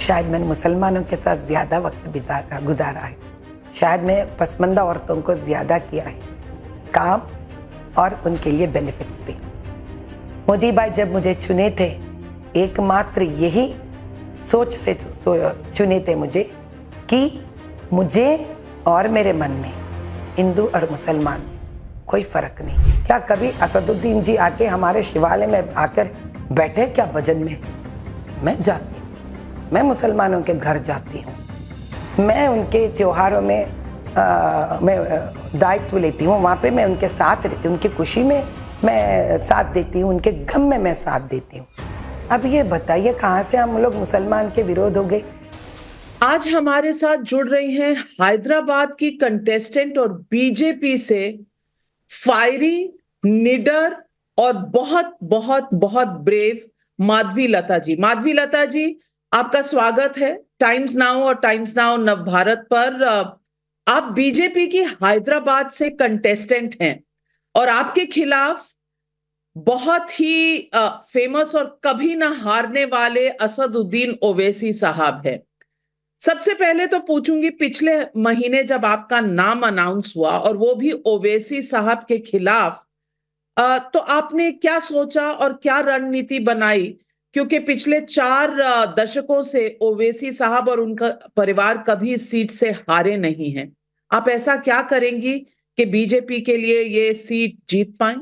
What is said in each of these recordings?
शायद मैंने मुसलमानों के साथ ज़्यादा वक्त गुजारा है, शायद मैं पसमानदा औरतों को ज़्यादा किया है काम और उनके लिए बेनिफिट्स भी। मोदी भाई जब मुझे चुने थे, एकमात्र यही सोच से चुने थे मुझे कि मुझे और मेरे मन में हिंदू और मुसलमान कोई फ़र्क नहीं। क्या कभी असदुद्दीन जी आके हमारे शिवालय में आकर बैठे क्या भजन में? मैं जाती हूँ, मैं मुसलमानों के घर जाती हूँ, मैं उनके त्योहारों में मैं दायित्व लेती हूँ, वहाँ पे मैं उनके साथ रहती हूँ, उनकी खुशी में मैं साथ देती हूँ, उनके गम में मैं साथ देती हूँ। अब ये बताइए कहाँ से हम लोग मुसलमान के विरोध हो गए? आज हमारे साथ जुड़ रही हैं हैदराबाद की कंटेस्टेंट और बीजेपी से फायरी, निडर और बहुत बहुत बहुत ब्रेव माधवी लता जी। माधवी लता जी, आपका स्वागत है टाइम्स नाउ और टाइम्स नाउ नव भारत पर। आप बीजेपी की हैदराबाद से कंटेस्टेंट हैं और आपके खिलाफ बहुत ही फेमस और कभी ना हारने वाले असदुद्दीन ओवैसी साहब है। सबसे पहले तो पूछूंगी, पिछले महीने जब आपका नाम अनाउंस हुआ और वो भी ओवैसी साहब के खिलाफ, तो आपने क्या सोचा और क्या रणनीति बनाई? क्योंकि पिछले 4 दशकों से ओवैसी साहब और उनका परिवार कभी इस सीट से हारे नहीं हैं। आप ऐसा क्या करेंगी कि बीजेपी के लिए ये सीट जीत पाए?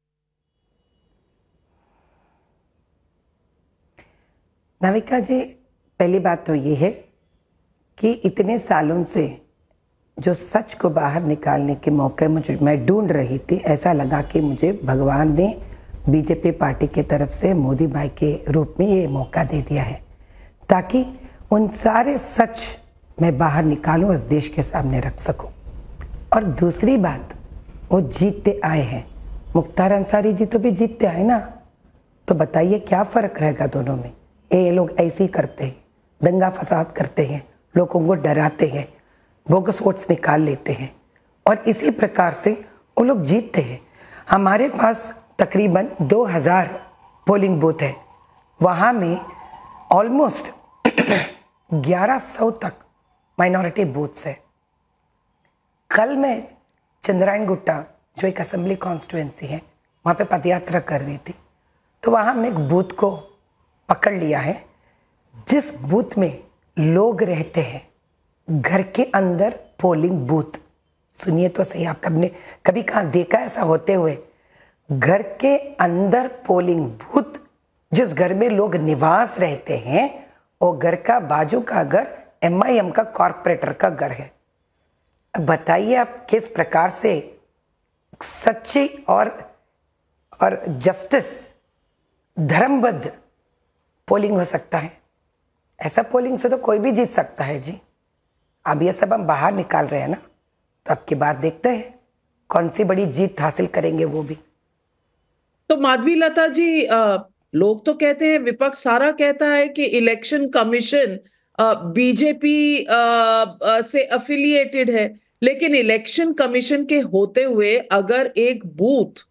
नाविका जी, पहली बात तो ये है कि इतने सालों से जो सच को बाहर निकालने के मौके मैं ढूंढ रही थी, ऐसा लगा कि मुझे भगवान ने बीजेपी पार्टी की तरफ से मोदी भाई के रूप में ये मौका दे दिया है ताकि उन सारे सच मैं बाहर निकालूं, इस देश के सामने रख सकूं। और दूसरी बात, वो जीतते आए हैं, मुख्तार अंसारी जी तो भी जीतते आए ना, तो बताइए क्या फ़र्क रहेगा दोनों में? ये लोग ऐसे ही करते हैं, दंगा फसाद करते हैं, लोगों को डराते हैं, बोगस वोट्स निकाल लेते हैं और इसी प्रकार से वो लोग जीतते हैं। हमारे पास तकरीबन 2000 पोलिंग बूथ है, वहाँ में ऑलमोस्ट 1100 तक माइनॉरिटी बूथ्स है। कल मैं चंद्रायन गुट्टा, जो एक असेंबली कॉन्स्टिट्यूंसी है, वहाँ पे पदयात्रा कर रही थी, तो वहाँ हमने एक बूथ को पकड़ लिया है जिस बूथ में लोग रहते हैं, घर के अंदर पोलिंग बूथ। सुनिए तो सही, आप कभी कहाँ देखा ऐसा होते हुए? घर के अंदर पोलिंग बूथ, जिस घर में लोग निवास रहते हैं, वो घर का बाजू का घर MIM का कॉर्पोरेटर का घर है। अब बताइए आप किस प्रकार से सच्ची और जस्टिस, धर्मबद्ध पोलिंग हो सकता है? ऐसा पोलिंग से तो कोई भी जीत सकता है जी। अब ये सब हम बाहर निकाल रहे हैं ना, तो अब की बात देखते हैं कौन सी बड़ी जीत हासिल करेंगे वो भी। तो माधवी लता जी, लोग तो कहते हैं, विपक्ष सारा कहता है कि इलेक्शन कमीशन बीजेपी से अफिलिएटेड है, लेकिन इलेक्शन कमीशन के होते हुए अगर एक बूथ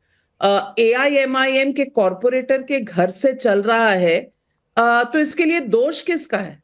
AIMIM के कॉरपोरेटर के घर से चल रहा है, तो इसके लिए दोष किसका है?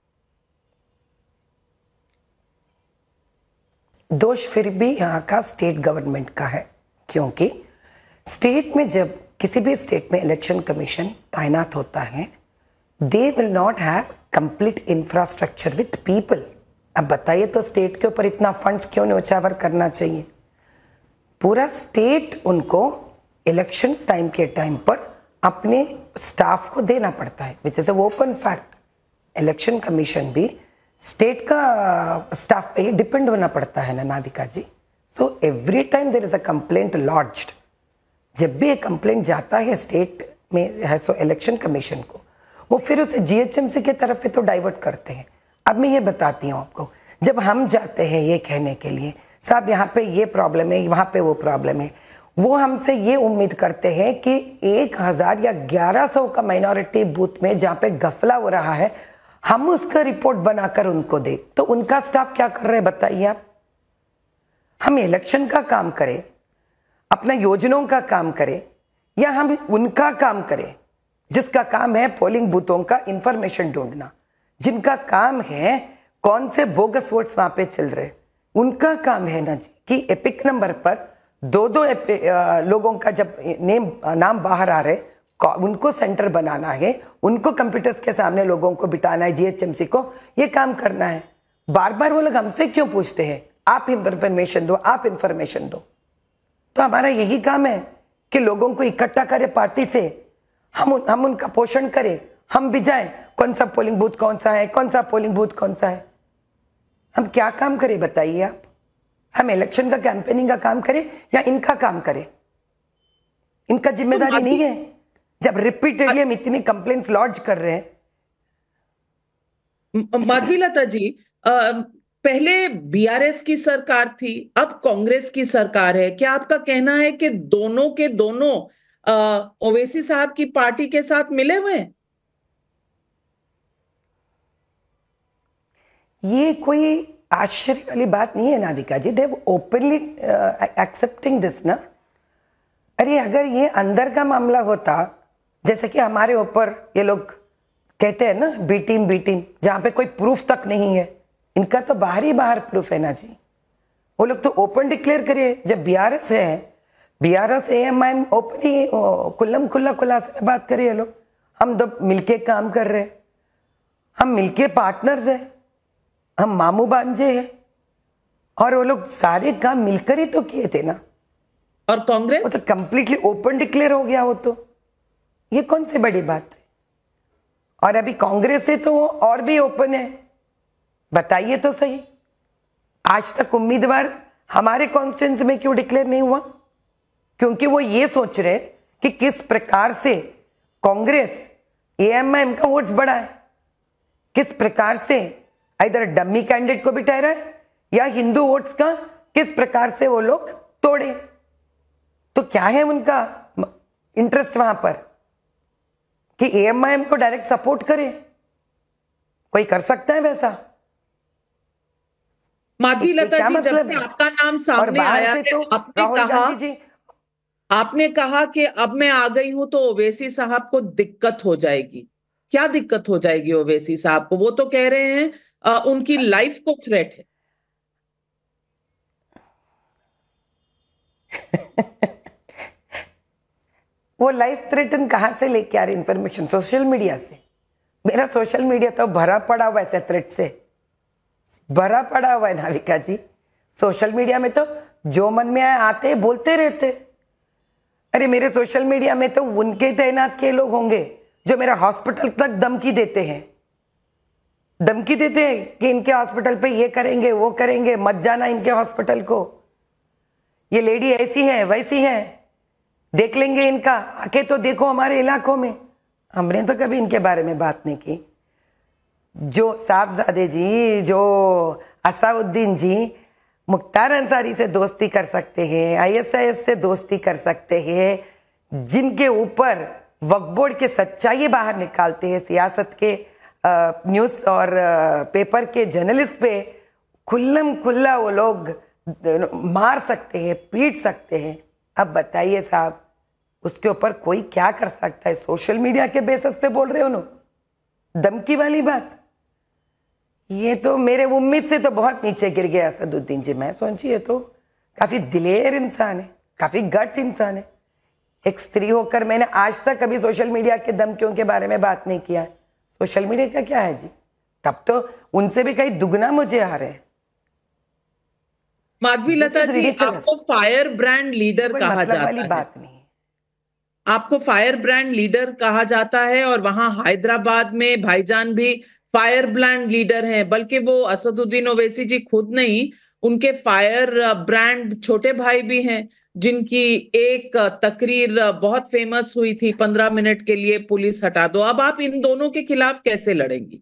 दोष फिर भी यहाँ का स्टेट गवर्नमेंट का है, क्योंकि स्टेट में जब किसी भी स्टेट में इलेक्शन कमीशन तैनात होता है, they will not have complete infrastructure with people. अब बताइए तो स्टेट के ऊपर इतना फंड्स क्यों न्योछावर करना चाहिए? पूरा स्टेट उनको इलेक्शन टाइम के टाइम पर अपने स्टाफ को देना पड़ता है, which is a open fact. Election commission भी स्टेट का स्टाफ पे ही डिपेंड होना पड़ता है ना Navika ji. So every time there is a complaint launched, जब भी एक कंप्लेंट जाता है स्टेट में है सो इलेक्शन कमीशन को, वो फिर उसे GHMC के तरफ पे तो डाइवर्ट करते हैं। अब मैं ये बताती हूँ आपको, जब हम जाते हैं ये कहने के लिए साहब यहाँ पे ये प्रॉब्लम है, वहाँ पे वो प्रॉब्लम है, वो हमसे ये उम्मीद करते हैं कि 1000 या 1100 का माइनॉरिटी बूथ में जहाँ पे गफला हो रहा है, हम उसका रिपोर्ट बनाकर उनको दे। तो उनका स्टाफ क्या कर रहे हैं बताइए आप? हम इलेक्शन का काम करें, अपना योजनाओं का काम करें, या हम उनका काम करें जिसका काम है पोलिंग बूथों का इंफॉर्मेशन ढूंढना? जिनका काम है कौन से बोगस वोट्स वहां पे चल रहे, उनका काम है ना जी कि एपिक नंबर पर दो दो लोगों का जब नाम बाहर आ रहे, उनको सेंटर बनाना है, उनको कंप्यूटर्स के सामने लोगों को बिठाना है, जीएचएमसी को ये काम करना है। बार बार वो लोग हमसे क्यों पूछते हैं आप इंफॉर्मेशन दो, आप इंफॉर्मेशन दो। तो हमारा यही काम है कि लोगों को इकट्ठा करें पार्टी से, हम उनका पोषण करें, हम भी जाएं कौन सा पोलिंग बूथ कौन सा है, कौन सा पोलिंग बूथ कौन सा है। हम क्या काम करें बताइए आप? हम इलेक्शन का कैंपेनिंग का काम करें या इनका काम करें? इनका जिम्मेदारी नहीं है जब रिपीटेडली हम इतनी कंप्लेंट्स लॉन्च कर रहे हैं। माधवीलता जी, पहले बीआरएस की सरकार थी, अब कांग्रेस की सरकार है। क्या आपका कहना है कि दोनों के दोनों ओवैसी साहब की पार्टी के साथ मिले हुए हैं? ये कोई आश्चर्य वाली बात नहीं है Navika ji, they've openly accepting this ना। अरे अगर ये अंदर का मामला होता, जैसे कि हमारे ऊपर ये लोग कहते हैं ना बी टीम, जहां पे कोई प्रूफ तक नहीं है, इनका तो बाहर ही बाहर प्रूफ है ना जी। वो लोग तो ओपन डिक्लेयर करिए। जब बीआरएस है, बीआरएस एएमआईएम ओपन ही खुल्लम खुल्ला खुलासा बात करिए लोग। हम तो मिलके काम कर रहे हैं, हम मिलके पार्टनर्स हैं, हम मामू भांजे हैं, और वो लोग सारे काम मिलकर ही तो किए थे ना। और कांग्रेस वो तो कंप्लीटली ओपन डिक्लेयर हो गया। वो तो ये कौन सी बड़ी बात है? और अभी कांग्रेस से तो वो और भी ओपन है। बताइए तो सही, आज तक उम्मीदवार हमारे कॉन्स्टिट्यूंसी में क्यों डिक्लेयर नहीं हुआ? क्योंकि वो ये सोच रहे कि किस प्रकार से कांग्रेस एएमआईएम का वोट्स बढ़ा है, किस प्रकार से इधर डमी कैंडिडेट को भी ठहरा है या हिंदू वोट्स का किस प्रकार से वो लोग तोड़े। तो क्या है उनका इंटरेस्ट वहां पर कि एएमआईएम को डायरेक्ट सपोर्ट करे? कोई कर सकता है वैसा? माधवीलता जी, जब से आपका नाम सामने आया है, तो आपने कहा कि अब मैं आ गई हूं तो ओवैसी साहब को दिक्कत हो जाएगी। क्या दिक्कत हो जाएगी ओवैसी साहब को? वो तो कह रहे हैं उनकी लाइफ को थ्रेट है। वो लाइफ थ्रेटन कहां से लेके आ रही इंफॉर्मेशन? सोशल मीडिया से। मेरा सोशल मीडिया तो भरा पड़ा हुआ है थ्रेट से, भरा पड़ा हुआ है नाविका जी। सोशल मीडिया में तो जो मन में आए आते बोलते रहते। अरे मेरे सोशल मीडिया में तो उनके तैनात के लोग होंगे जो मेरा हॉस्पिटल तक धमकी देते हैं, धमकी देते हैं कि इनके हॉस्पिटल पे ये करेंगे वो करेंगे, मत जाना इनके हॉस्पिटल को, ये लेडी ऐसी है वैसी है, देख लेंगे इनका, आके तो देखो हमारे इलाकों में। हमने तो कभी इनके बारे में बात नहीं की। जो साहबजादे जी, जो असाउद्दीन जी मुख्तार अंसारी से दोस्ती कर सकते हैं, आईएसआईएस से दोस्ती कर सकते हैं, जिनके ऊपर वक्फ बोर्ड के सच्चाई बाहर निकालते हैं, सियासत के न्यूज़ और पेपर के जर्नलिस्ट पे खुल्लम खुल्ला वो लोग मार सकते हैं, पीट सकते हैं। अब बताइए साहब, उसके ऊपर कोई क्या कर सकता है? सोशल मीडिया के बेसिस पे बोल रहे हो ना, धमकी वाली बात। ये तो मेरे उम्मीद से तो बहुत नीचे गिर गया असदुद्दीन जी। मैं सोचिए तो काफी दिलेर इंसान है, काफी गट इंसान है। एक स्त्री होकर मैंने आज तक कभी सोशल मीडिया के धमकियों के बारे में बात नहीं किया है। सोशल मीडिया का क्या है जी? तब तो उनसे भी कहीं दुगना मुझे आ रहे हैं। माधवीलता जी, आपको फायर ब्रांड लीडर कहा जाता वाली है। बात नहीं है। आपको फायर ब्रांड लीडर कहा जाता है, और वहां हैदराबाद में भाईजान भी फायर ब्रांड लीडर हैं। बल्कि वो असदुद्दीन ओवैसी जी खुद नहीं, उनके फायर ब्रांड छोटे भाई भी हैं, जिनकी एक तकरीर बहुत फेमस हुई थी, 15 मिनट के लिए पुलिस हटा दो। अब आप इन दोनों के खिलाफ कैसे लड़ेंगी?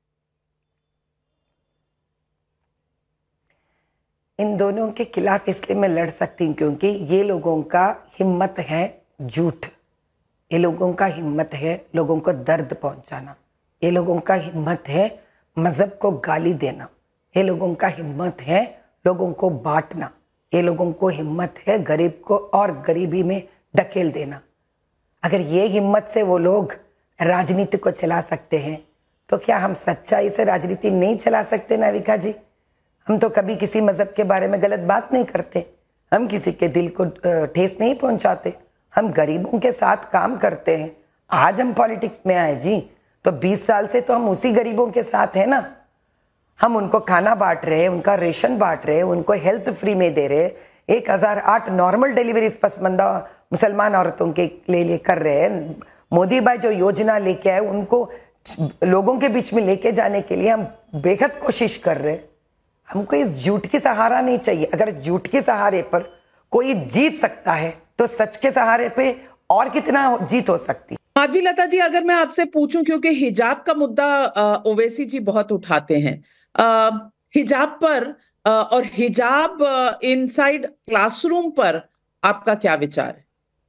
इन दोनों के खिलाफ इसलिए मैं लड़ सकती हूँ क्योंकि ये लोगों का हिम्मत है झूठ, ये लोगों का हिम्मत है लोगों को दर्द पहुंचाना, ये लोगों का हिम्मत है मजहब को गाली देना, ये लोगों का हिम्मत है लोगों को बांटना, ये लोगों को हिम्मत है गरीब को और गरीबी में धकेल देना। अगर ये हिम्मत से वो लोग राजनीति को चला सकते हैं तो क्या हम सच्चाई से राजनीति नहीं चला सकते नाविका जी? हम तो कभी किसी मजहब के बारे में गलत बात नहीं करते, हम किसी के दिल को ठेस नहीं पहुंचाते, हम गरीबों के साथ काम करते हैं। आज हम पॉलिटिक्स में आए जी, तो 20 साल से तो हम उसी गरीबों के साथ हैं ना। हम उनको खाना बांट रहे हैं, उनका रेशन बांट रहे हैं, उनको हेल्थ फ्री में दे रहे हैं। 1008 नॉर्मल डिलीवरीज पसमंदा मुसलमान औरतों के लिए कर रहे हैं। मोदी भाई जो योजना लेके आए उनको लोगों के बीच में लेके जाने के लिए हम बेहद कोशिश कर रहे हैं। हमको इस झूठ की सहारा नहीं चाहिए। अगर झूठ के सहारे पर कोई जीत सकता है तो सच के सहारे पे और कितना जीत हो सकती है। माधवी लता जी, अगर मैं आपसे पूछूं, क्योंकि हिजाब का मुद्दा ओवैसी जी बहुत उठाते हैं, हिजाब पर और हिजाब इनसाइड क्लासरूम पर आपका क्या विचार है?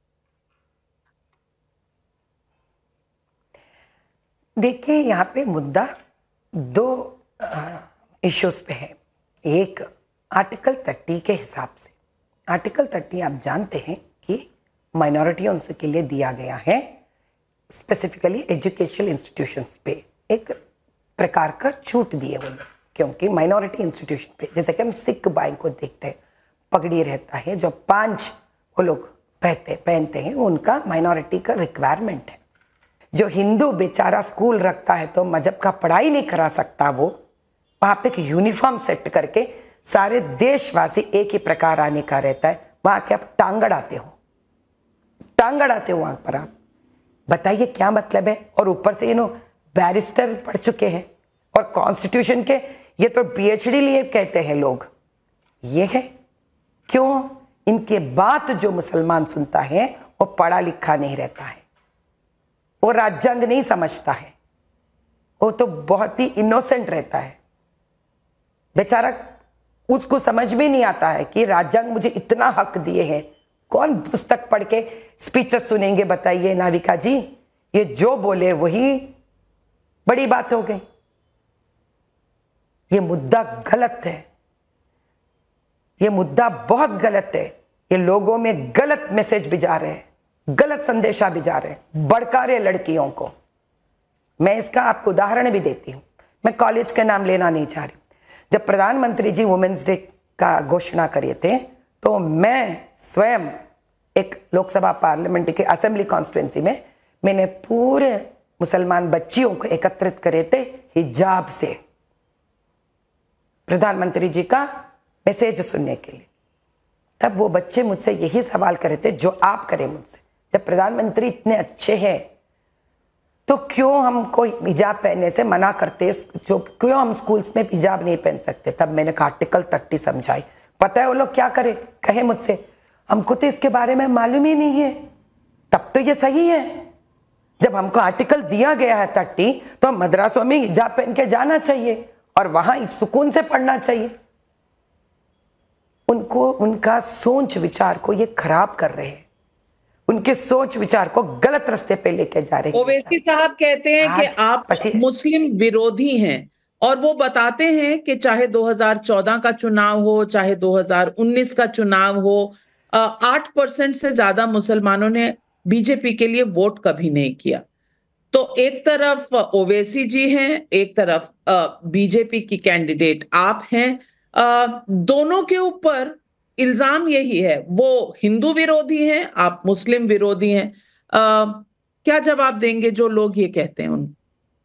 देखिए, यहाँ पे मुद्दा दो इश्यूज पे है। एक आर्टिकल 30 के हिसाब से, आर्टिकल 30 आप जानते हैं कि माइनॉरिटियों के लिए दिया गया है, स्पेसिफिकली एजुकेशनल इंस्टीट्यूशंस पे एक प्रकार का छूट दिए वो लोग, क्योंकि माइनॉरिटी इंस्टीट्यूशन पे, जैसे कि हम सिख भाई को देखते हैं, पगड़ी रहता है, जो 5 वो लोग पहनते हैं, उनका माइनॉरिटी का रिक्वायरमेंट है। जो हिंदू बेचारा स्कूल रखता है तो मजहब का पढ़ाई नहीं करा सकता, वो वहां पे एक यूनिफॉर्म सेट करके सारे देशवासी एक ही प्रकार आने का रहता है। वहां के आप टांग अड़ाते हो वहां पर, आप बताइए क्या मतलब है? और ऊपर से बैरिस्टर पढ़ चुके हैं और कॉन्स्टिट्यूशन के ये तो पीएचडी लिए कहते हैं लोग। ये है क्यों? इनके बात जो मुसलमान सुनता है वो पढ़ा लिखा नहीं रहता है, वो राज्यांग नहीं समझता है, वो तो बहुत ही इनोसेंट रहता है बेचारा। उसको समझ में नहीं आता है कि राज्यांग मुझे इतना हक दिए हैं। कौन पुस्तक पढ़ के स्पीचेस सुनेंगे बताइए नाविका जी? ये जो बोले वही बड़ी बात हो गई। ये मुद्दा गलत है, ये मुद्दा बहुत गलत है। ये लोगों में गलत मैसेज भिजा रहे हैं, गलत संदेशा भिजा रहे हैं, भड़का रहे लड़कियों को। मैं इसका आपको उदाहरण भी देती हूं। मैं कॉलेज का नाम लेना नहीं चाह रही। जब प्रधानमंत्री जी वुमेन्स डे का घोषणा करे थे तो मैं स्वयं एक लोकसभा पार्लियामेंट के असेंबली कॉन्स्टिट्यूंसी में मैंने पूरे मुसलमान बच्चियों को एकत्रित करे थे हिजाब से, प्रधानमंत्री जी का मैसेज सुनने के लिए। तब वो बच्चे मुझसे यही सवाल करे थे जो आप करें मुझसे, जब प्रधानमंत्री इतने अच्छे हैं तो क्यों हमको हिजाब पहनने से मना करते, जो क्यों हम स्कूल्स में हिजाब नहीं पहन सकते? तब मैंने आर्टिकल 30 समझाई। पता है वो लोग क्या करे? कहे मुझसे, हमको तो इसके बारे में मालूम ही नहीं है। तब तो ये सही है, जब हमको आर्टिकल दिया गया है 30 तो मदरसों में हिजाब पहन के जाना चाहिए और वहां सुकून से पढ़ना चाहिए। उनको उनका सोच विचार को ये खराब कर रहे हैं, उनके सोच विचार को गलत रास्ते पे लेके जा रहे हैं। ओवैसी साहब कहते हैं कि आप मुस्लिम विरोधी हैं और वो बताते हैं कि चाहे 2014 का चुनाव हो, चाहे 2019 का चुनाव हो, 8% से ज्यादा मुसलमानों ने बीजेपी के लिए वोट कभी नहीं किया। तो एक तरफ ओवैसी जी हैं, एक तरफ बीजेपी की कैंडिडेट आप हैं। दोनों के ऊपर इल्जाम यही है, वो हिंदू विरोधी हैं, आप मुस्लिम विरोधी हैं। क्या जवाब देंगे जो लोग ये कहते हैं उन?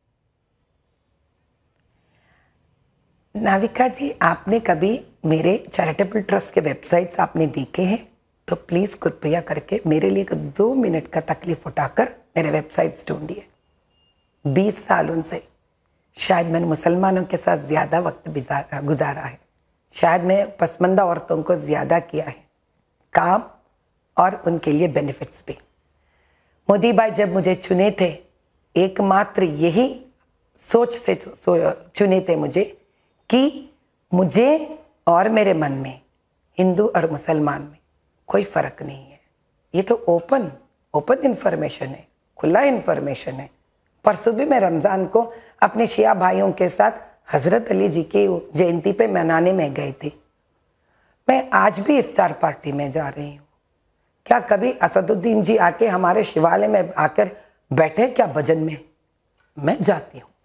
नाविका जी, आपने कभी मेरे चैरिटेबल ट्रस्ट के वेबसाइट्स आपने देखे हैं तो प्लीज कृपया करके मेरे लिए 2 मिनट का तकलीफ उठाकर मेरे वेबसाइट्स ढूंढिए। 20 सालों से शायद मैंने मुसलमानों के साथ ज्यादा वक्त गुजारा है, शायद मैं पसमंदा औरतों को ज्यादा किया है काम और उनके लिए बेनिफिट्स भी। मोदी भाई जब मुझे चुने थे, एकमात्र यही सोच से चुने थे मुझे कि मुझे और मेरे मन में हिंदू और मुसलमान में कोई फर्क नहीं है। ये तो ओपन इंफॉर्मेशन है, खुला इंफॉर्मेशन है। परसों भी मैं रमजान को अपने शिया भाइयों के साथ हजरत अली जी की जयंती पे मनाने में गई थी। मैं आज भी इफ्तार पार्टी में जा रही हूँ। क्या कभी असदुद्दीन जी आके हमारे शिवालय में आकर बैठे क्या भजन में? मैं जाती हूँ,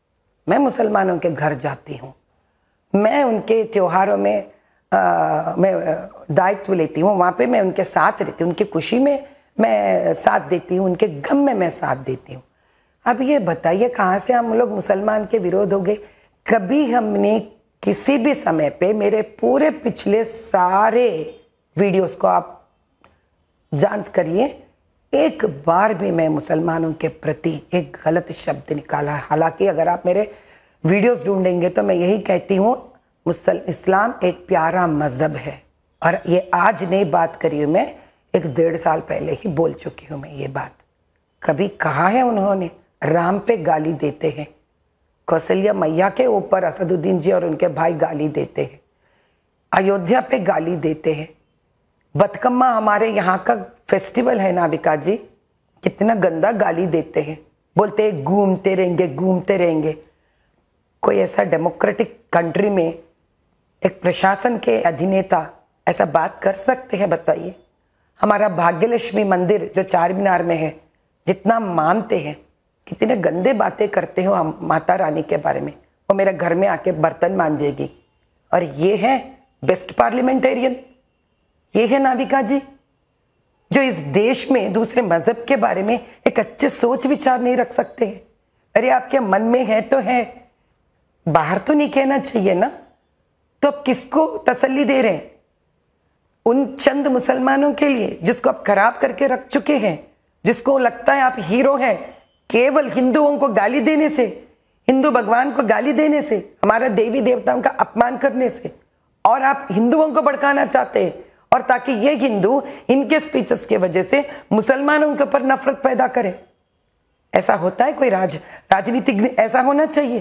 मैं मुसलमानों के घर जाती हूँ, मैं उनके त्योहारों में मैं दायित्व लेती हूँ, वहाँ पे मैं उनके साथ रहती हूँ, उनकी खुशी में मैं साथ देती हूँ, उनके गम में मैं साथ देती हूँ। अब ये बताइए कहाँ से हम लोग मुसलमान के विरोध हो गए? कभी हमने किसी भी समय पे, मेरे पूरे पिछले सारे वीडियोस को आप जांच करिए, एक बार भी मैं मुसलमानों के प्रति एक गलत शब्द निकाला? हालांकि अगर आप मेरे वीडियोस ढूंढेंगे तो मैं यही कहती हूँ, इस्लाम एक प्यारा मजहब है। और ये आज नई बात करी हूँ मैं, 1-1.5 साल पहले ही बोल चुकी हूँ मैं ये बात। कभी कहा है उन्होंने राम पे गाली देते हैं, कौशल्या मैया के ऊपर असदुद्दीन जी और उनके भाई गाली देते हैं, अयोध्या पे गाली देते हैं, बतकम्मा हमारे यहाँ का फेस्टिवल है नाविका जी, कितना गंदा गाली देते हैं, बोलते हैं घूमते रहेंगे घूमते रहेंगे। कोई ऐसा डेमोक्रेटिक कंट्री में एक प्रशासन के अधिनेता ऐसा बात कर सकते हैं? बताइए। हमारा भाग्यलक्ष्मी मंदिर जो चार मीनार में है, जितना मानते हैं, कितने गंदे बातें करते हो हम माता रानी के बारे में, वो मेरे घर में आके बर्तन मांजेगी। और ये है बेस्ट पार्लियामेंटेरियन, ये है नाविका जी जो इस देश में दूसरे मजहब के बारे में एक अच्छे सोच विचार नहीं रख सकते हैं। अरे आपके मन में है तो है, बाहर तो नहीं कहना चाहिए ना। तो अब किसको तसल्ली दे रहे हैं? उन चंद मुसलमानों के लिए जिसको आप खराब करके रख चुके हैं, जिसको लगता है आप हीरो हैं, केवल हिंदुओं को गाली देने से, हिंदू भगवान को गाली देने से, हमारा देवी देवताओं का अपमान करने से, और आप हिंदुओं को भड़काना चाहते हैं, और ताकि ये हिंदू इनके स्पीचेस की वजह से मुसलमानों के ऊपर नफरत पैदा करे। ऐसा होता है कोई राजनीतिक? ऐसा होना चाहिए?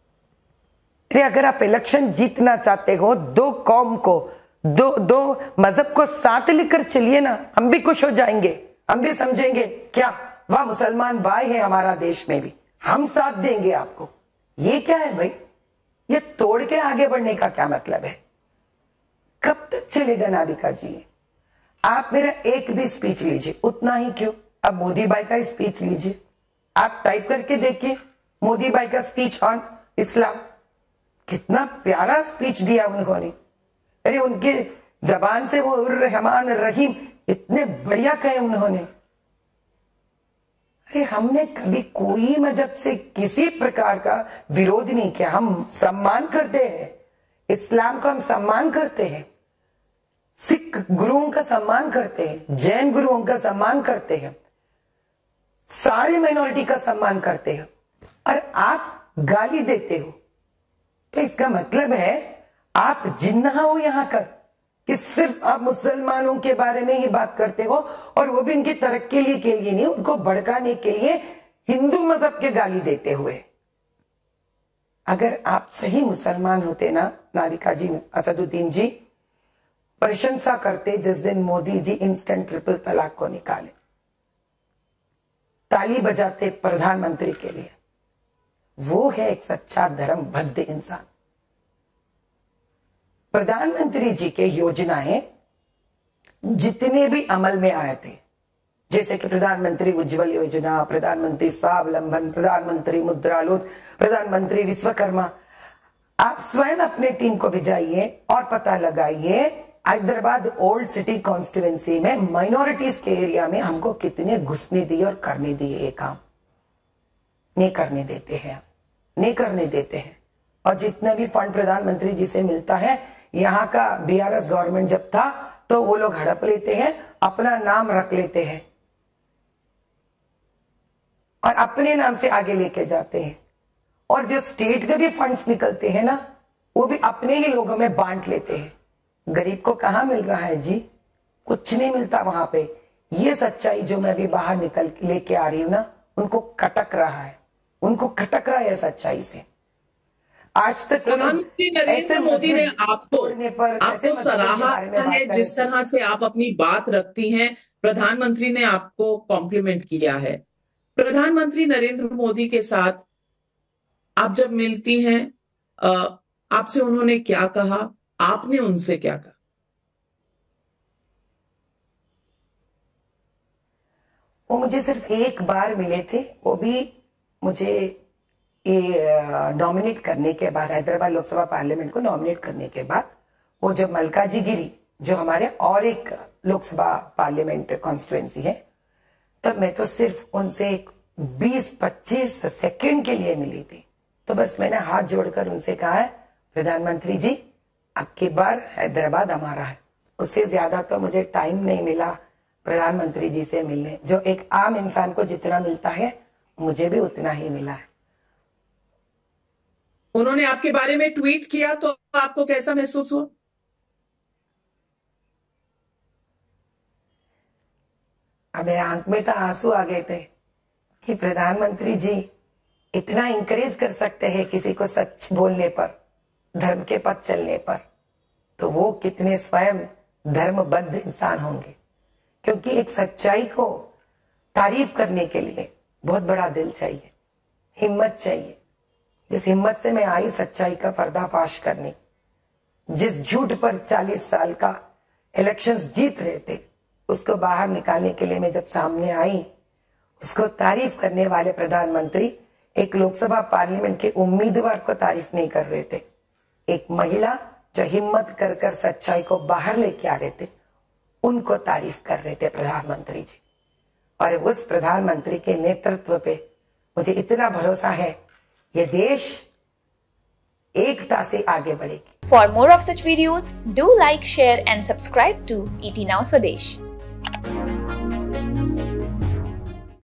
अरे अगर आप इलेक्शन जीतना चाहते हो, दो कौम को, दो मजहब को साथ लेकर चलिए ना, हम भी खुश हो जाएंगे, हम भी समझेंगे क्या वाह मुसलमान भाई है हमारा देश में भी, हम साथ देंगे आपको। ये क्या है भाई? ये तोड़ के आगे बढ़ने का क्या मतलब है? कब तक चलेगा नाविका जी? आप मेरा एक भी स्पीच लीजिए, उतना ही क्यों, अब मोदी भाई का स्पीच लीजिए, आप टाइप करके देखिए मोदी भाई का स्पीच ऑन इस्लाम, कितना प्यारा स्पीच दिया उन्होंने। अरे उनके जबान से वो रहमान रहीम इतने बढ़िया कहे उन्होंने। अरे हमने कभी कोई मजहब से किसी प्रकार का विरोध नहीं किया, हम सम्मान करते हैं, इस्लाम का हम सम्मान करते हैं, सिख गुरुओं का सम्मान करते हैं, जैन गुरुओं का सम्मान करते हैं, सारे माइनॉरिटी का सम्मान करते हैं, और आप गाली देते हो। तो इसका मतलब है आप जिन्ना हो यहां का, कि सिर्फ आप मुसलमानों के बारे में ही बात करते हो, और वो भी इनकी तरक्की के लिए नहीं, उनको भड़काने के लिए हिंदू मजहब के गाली देते हुए। अगर आप सही मुसलमान होते ना नाविका जी, असदुद्दीन जी, प्रशंसा करते जिस दिन मोदी जी इंस्टेंट ट्रिपल तलाक को निकाले, ताली बजाते प्रधानमंत्री के लिए। वो है एक सच्चा धर्मबद्ध इंसान। प्रधानमंत्री जी के योजनाएं जितने भी अमल में आए थे, जैसे कि प्रधानमंत्री उज्जवल योजना, प्रधानमंत्री स्वावलंबन, प्रधानमंत्री मुद्रा लोन, प्रधानमंत्री विश्वकर्मा, आप स्वयं अपने टीम को भिजाइए और पता लगाइए हैदराबाद ओल्ड सिटी कॉन्स्टिट्यूएंसी में माइनॉरिटीज के एरिया में हमको कितने घुसने दिए और करने दिए। ये काम नहीं करने देते हैं, नहीं करने देते हैं। और जितना भी फंड प्रधानमंत्री जी से मिलता है, यहाँ का बीआरएस गवर्नमेंट जब था तो वो लोग हड़प लेते हैं, अपना नाम रख लेते हैं और अपने नाम से आगे लेके जाते हैं। और जो स्टेट के भी फंड्स निकलते हैं ना, वो भी अपने ही लोगों में बांट लेते हैं। गरीब को कहां मिल रहा है जी? कुछ नहीं मिलता वहां पे। ये सच्चाई जो मैं भी बाहर निकल लेके आ रही हूं ना, उनको खटक रहा है, उनको खटक रहा है सच्चाई से। आज तक प्रधानमंत्री नरेंद्र मोदी ने आपको सराहा है, जिस तरह से आप अपनी बात रखती हैं। प्रधानमंत्री ने आपको कॉम्प्लीमेंट किया है। प्रधानमंत्री नरेंद्र मोदी के साथ आप जब मिलती हैं, आपसे उन्होंने क्या कहा, आपने उनसे क्या कहा? वो मुझे सिर्फ एक बार मिले थे, वो भी मुझे ये नॉमिनेट करने के बाद, हैदराबाद लोकसभा पार्लियामेंट को नॉमिनेट करने के बाद, वो जब मल्काजीगिरी जो हमारे और एक लोकसभा पार्लियामेंट कॉन्स्टिट्युएंसी है, तब मैं तो सिर्फ उनसे 20-25 सेकंड के लिए मिली थी। तो बस मैंने हाथ जोड़कर उनसे कहा है, प्रधानमंत्री जी अब की बार हैदराबाद हमारा है। उससे ज्यादा तो मुझे टाइम नहीं मिला प्रधानमंत्री जी से मिलने। जो एक आम इंसान को जितना मिलता है मुझे भी उतना ही मिला है। उन्होंने आपके बारे में ट्वीट किया तो आपको कैसा महसूस हुआ? अब मेरे आंख में तो आंसू आ गए थे कि प्रधानमंत्री जी इतना इंकरेज कर सकते हैं किसी को सच बोलने पर, धर्म के पथ चलने पर, तो वो कितने स्वयं धर्मबद्ध इंसान होंगे। क्योंकि एक सच्चाई को तारीफ करने के लिए बहुत बड़ा दिल चाहिए, हिम्मत चाहिए। जिस हिम्मत से मैं आई सच्चाई का पर्दाफाश करने, जिस झूठ पर 40 साल का इलेक्शंस जीत रहे थे, उसको बाहर निकालने के लिए मैं जब सामने आई, उसको तारीफ करने वाले प्रधानमंत्री एक लोकसभा पार्लियामेंट के उम्मीदवार को तारीफ नहीं कर रहे थे, एक महिला जो हिम्मत कर कर सच्चाई को बाहर लेके आ रहे थे, उनको तारीफ कर रहे थे प्रधानमंत्री जी। और उस प्रधानमंत्री के नेतृत्व पे मुझे इतना भरोसा है, ये देश एकता से आगे बढ़ेगी। For more of such videos, do like, share and subscribe to ET Now Swadesh.